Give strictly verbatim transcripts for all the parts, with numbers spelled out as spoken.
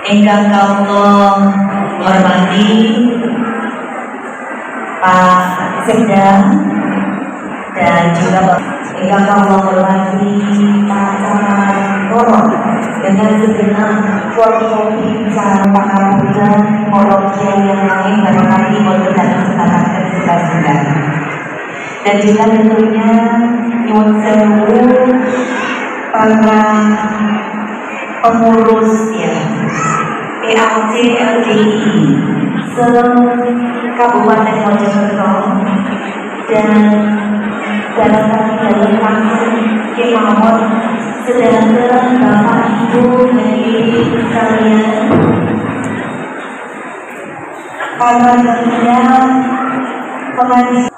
ingkang kawula hormati Pak Sekda dan juga ingkang kawula hormati Pak Camat Loro dengan segenap forkopi cara pangapunten Morokia yang lain barangkali boleh dan kesempatan kesempatan dan juga tentunya nyuwun sewu para pengurus ya P A C L D I se Kabupaten Mojokerto dan barangkali dalam langsung kemauan sedangkan Bapak Ibu dan Ibu sekalian para pemuda pengajian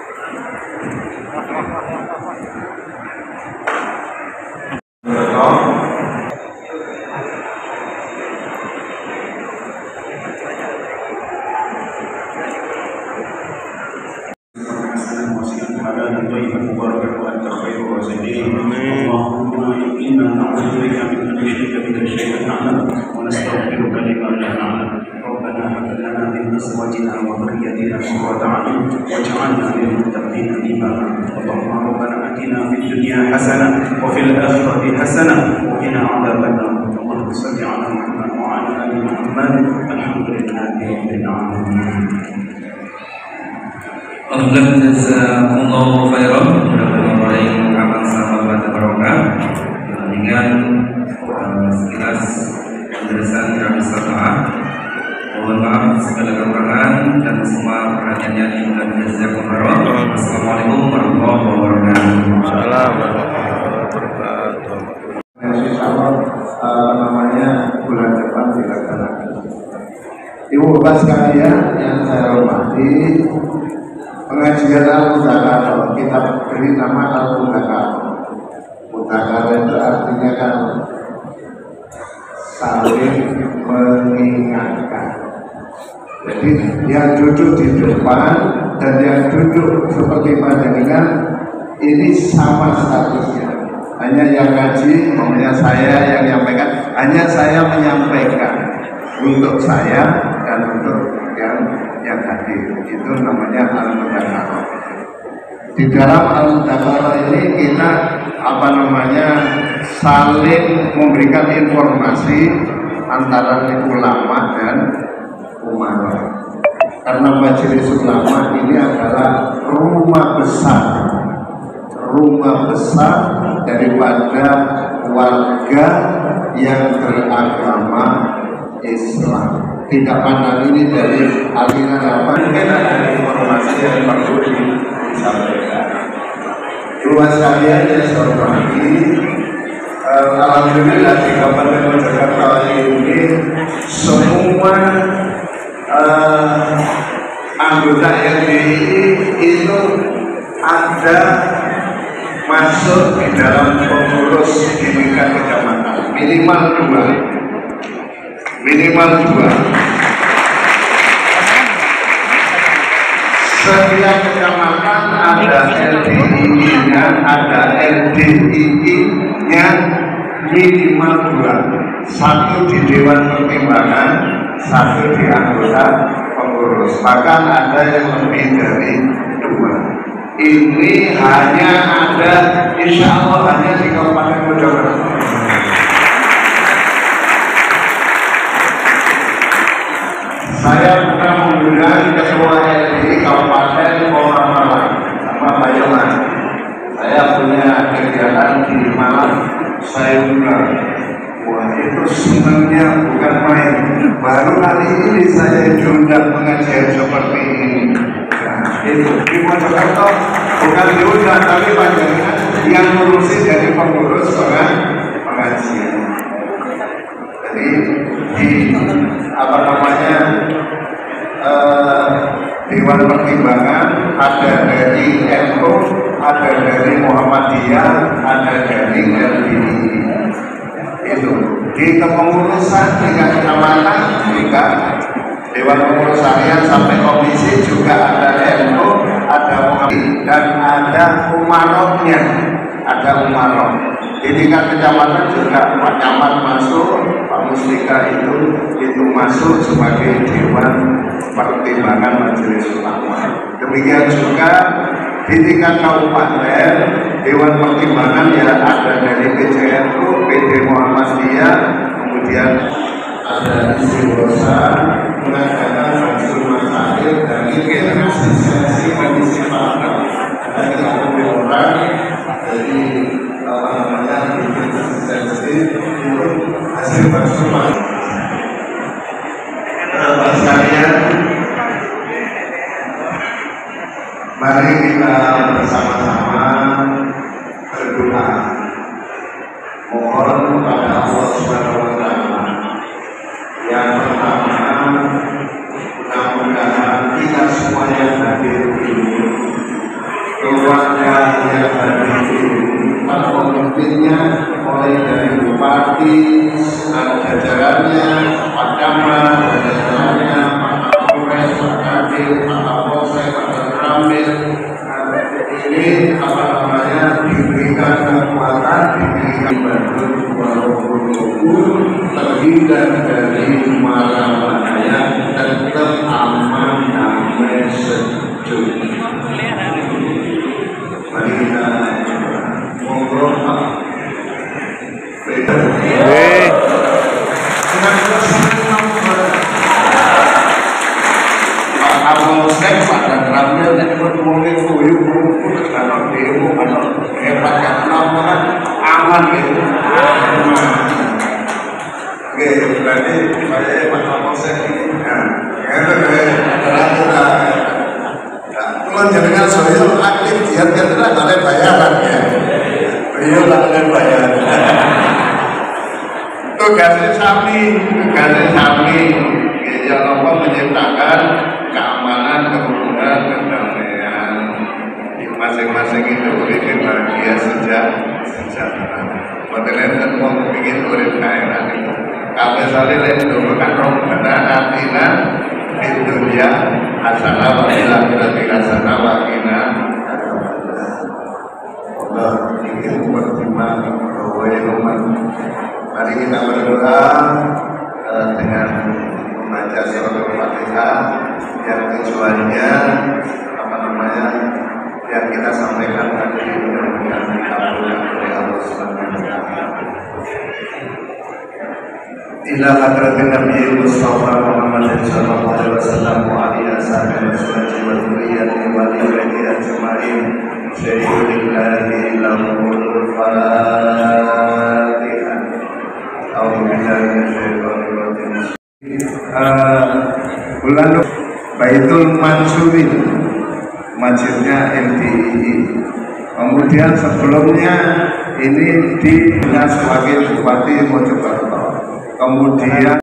أزواجنا وذرياتنا قرة أعين واجعلنا للمتقين إماما اللهم ربنا آتنا في الدنيا حسنة وفي الآخرة حسنة وقنا عذاب النار اللهم صل على محمد وعلى آل محمد الحمد لله رب العالمين. Alhamdulillah, jazakumullahu khairan. Mudah-mudahan amal sahabat barokah dengan sekilas penjelasan kami sahabat. Mohon maaf segala kekurangan dan semua perhatiannya dibuat jazakumullahu khairan. Assalamualaikum warahmatullahi wabarakatuh. Assalamualaikum warahmatullahi wabarakatuh. Insyaallah uh, namanya bulan depan dilaksanakan. Ibu bapak sekalian yang saya hormati, pengajian Al-Mudzakarah kita beri nama Al-Mudzakarah. Mudzakarah itu artinya kan saling mengingatkan. Jadi yang duduk di depan dan yang duduk seperti panjenengan ini sama statusnya. Hanya yang ngaji, namanya saya yang menyampaikan, hanya saya menyampaikan untuk saya dan untuk yang yang hadir. Itu namanya Al-Mudzakarah. Di dalam Al-Mudzakarah ini kita apa namanya saling memberikan informasi antara ulama dan umat. Karena majelis ulama ini adalah rumah besar, rumah besar daripada warga yang beragama Islam. Tidak pandang ini dari aliran apa, mungkin ada informasi yang perlu disampaikan. Luas sekalian yang saya hormati, alhamdulillah di Kabupaten Mojokerto ini semua uh, anggota L D I itu ada masuk di dalam pengurus tingkat kecamatan, minimal dua, minimal dua. Setiap kecamatan ada L D I-nya, ada L D I-nya minimal dua, satu di Dewan Pertimbangan, satu di anggota pengurus, bahkan ada yang lebih dari dua. Ini hanya ada, insya Allah hanya di Kabupaten Mojokerto. Saya pernah mengundang ketua L D I Kabupaten Malang sama Bayoman. Saya punya kegiatan di Malang, saya undang. Wah, itu senangnya bukan main. Baru kali ini saya diundang pengajian seperti ini. Nah, itu di Mojokerto bukan diundang, tapi panjangan yang ngurusin dari pengurus pengajian. Jadi di apa namanya eh, Dewan Pertimbangan ada dari N U, ada dari Muhammadiyah, ada dari L D I. Itu di kepengurusan tingkat kecamatan juga Dewan Pengurus Harian sampai komisi juga ada N U, ada Muhammadiyah dan ada umaroknya, ada umarok. Di tingkat kecamatan juga Pak Camat masuk, Pak Muslika itu masuk sebagai Dewan Pertimbangan Majelis Ulama. Demikian juga di tingkat kabupaten Dewan Pertimbangan ya ada dari P C N U, P D Muhammadiyah, kemudian ada istiqosa mengadakan hasil masalah dari sesi kondisi partai. Ada tiga puluh orang dari apa namanya bikin sesi untuk hasil masalah. Bapak sekalian, mari kita bersama-sama berdoa mohon kepada Allah Subhanahu wa Ta'ala. Yang pertama, mudah-mudahan kita semua yang hadir ini, keluarga yang hadir ini, para pemimpinnya, mulai dari bupati, jajarannya, Pak Camat, jajarannya, Pak Kapolres, Pak Kadil, Pak Kapolsek, Pak Ramil, ini apa namanya diberikan kekuatan, diberikan bantuan walaupun terhindar dari marah-marahnya dan tetap aman, damai, sejuk. Mari kita ngobrol Pak. Pak Kapolsek, Pak Ramil, dan mungkin kuyuk rumput kalau demo atau hebat yang aman, aman gitu. Oke, berarti saya Pak Kapolsek ini, nah, itu adalah kalau jaringan saya aktif dia tidak ada bayaran ya, beliau tidak ada bayaran. Tugasnya kami, tugasnya kami, yang apa menciptakan keamanan, kerukunan, kedamaian di masing-masing itu urip bahagia sejak sejahtera. Modelnya kan mau bikin urip kaya itu. Kami salih dulu kan rombana atina di dunia hasanah wa fil akhirati hasanah wa qina adzabannar. Allah ingin berterima kasih. Mari kita berdoa uh, dengan membaca surah Al-Fatihah yang tujuannya apa namanya yang kita sampaikan tadi mudah-mudahan dikabulkan oleh Allah Subhanahu wa Ta'ala. Ila hadratin Nabi Mustafa Muhammad sallallahu alaihi wasallam wa alihi wasallam wa dzurriyyati wa alihi ajma'in. Syaikhul lahul Fatihah. Uh, bulan Baitul Mansuri, masjidnya M D I. Kemudian sebelumnya ini dibina sebagai Bupati Mojokerto. Kemudian